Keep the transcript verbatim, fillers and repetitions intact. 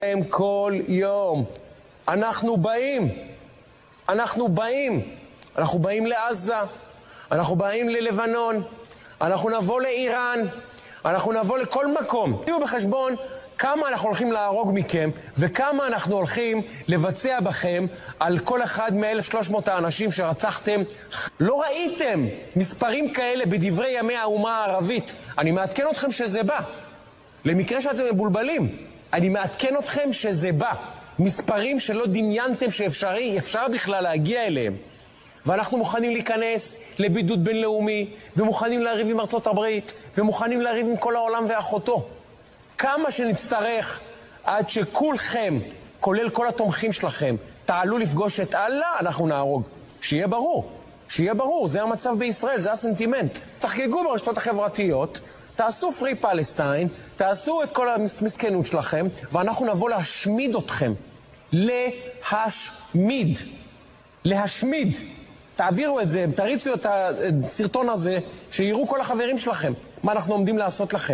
כל יום. אנחנו באים. אנחנו באים. אנחנו באים לעזה. אנחנו באים ללבנון. אנחנו נבוא לאיראן. אנחנו נבוא לכל מקום. תהיו בחשבון כמה אנחנו הולכים להרוג מכם, וכמה אנחנו הולכים לבצע בכם על כל אחד מ-אלף ושלוש מאות האנשים שרצחתם. לא ראיתם מספרים כאלה בדברי ימי האומה הערבית. אני מעדכן אתכם שזה בא. למקרה שאתם מבולבלים, אני מעדכן אתכם שזה בא. מספרים שלא דמיינתם שאפשרי, אפשר בכלל להגיע אליהם. ואנחנו מוכנים להיכנס לבידוד בינלאומי, ומוכנים להריב עם ארצות הברית, ומוכנים להריב עם כל העולם ואחותו. כמה שנצטרך עד שכולכם, כולל כל התומכים שלכם, תעלו לפגוש את אללה, אנחנו נהרוג. שיהיה ברור, שיהיה ברור, זה המצב בישראל, זה הסנטימנט. תחגגו ברשתות החברתיות, תעשו פרי פלסטיין, תעשו את כל המסכנות שלכם, ואנחנו נבוא להשמיד אתכם. להשמיד. להשמיד. תעבירו את זה, תריצו את הסרטון הזה, שיראו כל החברים שלכם מה אנחנו עומדים לעשות לכם.